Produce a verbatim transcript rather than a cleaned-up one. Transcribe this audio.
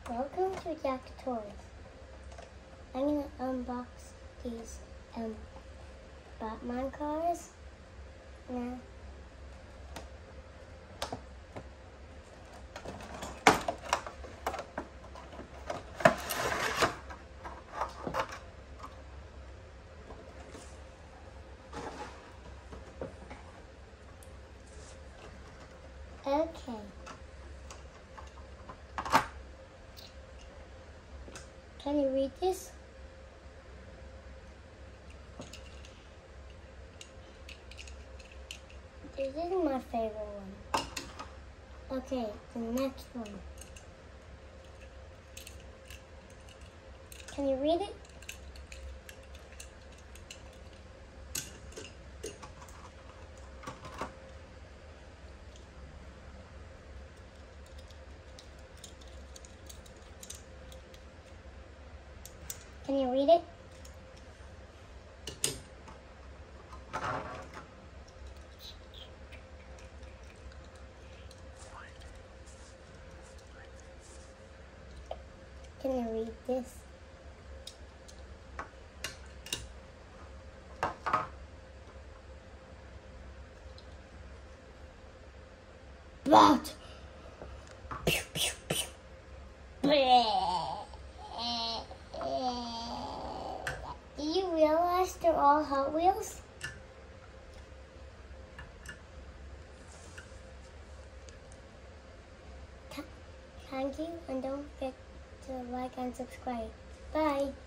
Welcome to Jack Toys. I'm gonna unbox these um Batman cars now. Okay. Can you read this? This is my favorite one. Okay, the next one. Can you read it? Can you read it? Can you read this? What? Pew, pew, pew. Do you realize they're all Hot Wheels? Thank you, and don't forget to like and subscribe. Bye.